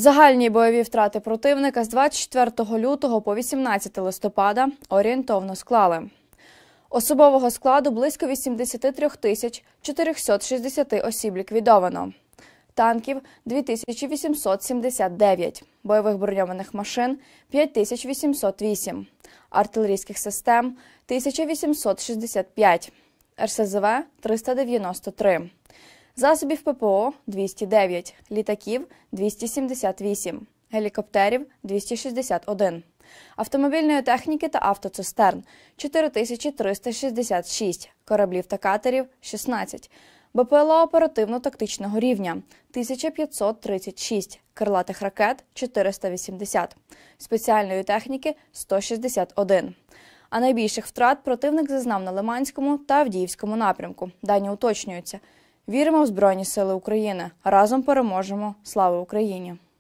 Загальні бойові втрати противника з 24 лютого по 18 листопада орієнтовно склали. Особового складу близько 83 460 осіб ліквідовано. Танків – 2879, бойових броньованих машин – 5808, артилерійських систем – 1865, РСЗВ – 393, засобів ППО – 209, літаків – 278, гелікоптерів – 261, автомобільної техніки та автоцистерн – 4366, кораблів та катерів – 16, БПЛА оперативно-тактичного рівня – 1536, крилатих ракет – 480, спеціальної техніки – 161. А найбільших втрат противник зазнав на Лиманському та Авдіївському напрямку. Дані уточнюються. Віримо в Збройні Сили України. Разом переможемо. Слава Україні!